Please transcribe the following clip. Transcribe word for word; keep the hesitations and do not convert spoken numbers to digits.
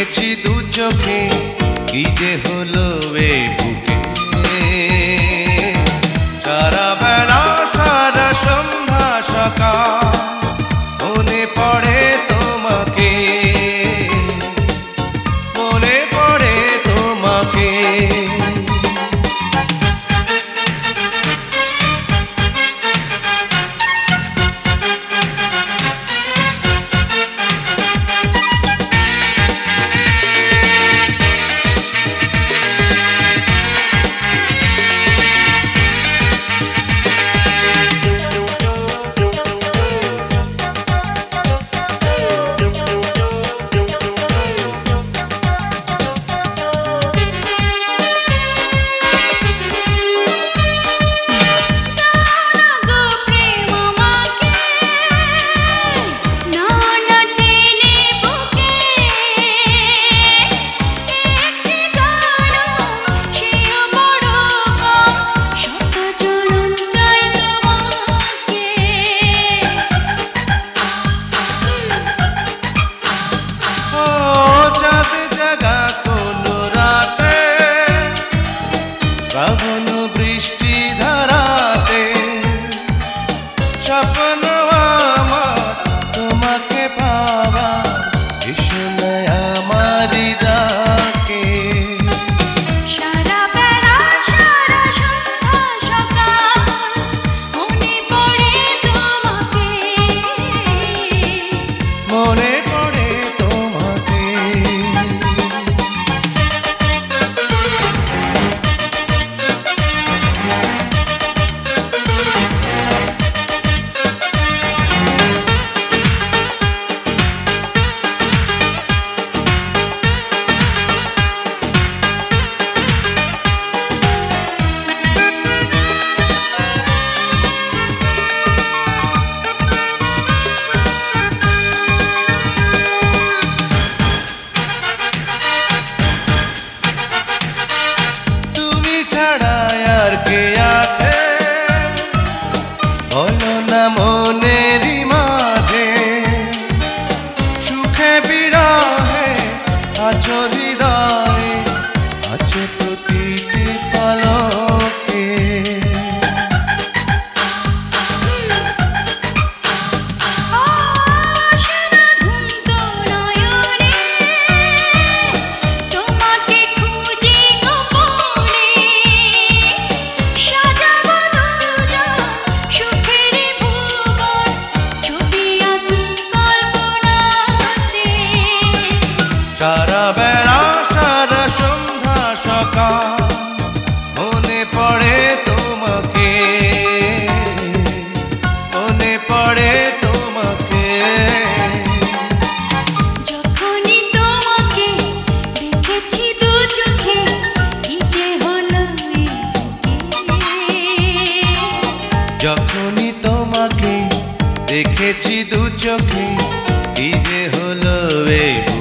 দেখেছি দু চোখে কি যে হলো এ বুকে। সারা বেলা সারা সন্ধ্যা সকাল মনে পড়ে তোমাকে, মনে পড়ে তোমাকে। শ্রাবণ বৃষ্টি ধারাতে স্বপ্ন আমার তোমাকে পাওয়া, ভীষণ আমারই ডাকে। সারা বেলা সারা সন্ধ্যা সকাল মনে পড়ে তোমাকে, মনে পড়ে তোমাকে। কে আছে বলো না মনেরই মাঝে, সুখে বিরহে আছো হৃদয়ে, আছো প্রতিটি পলকে। সারা বেলা সারা সন্ধ্যা সকাল মনে পড়ে তোমাকে, মনে পড়ে তোমাকে। যখনই তোমাকে দেখেছি দু চোখে কি যে হলো এ বুকে, যখনই তোমাকে দেখেছি দু চোখে কি যে হলো এ